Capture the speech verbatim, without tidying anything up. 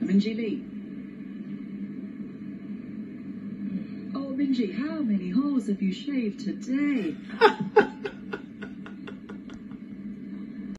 Minji Lee. Oh, Minji, how many holes have you shaved today?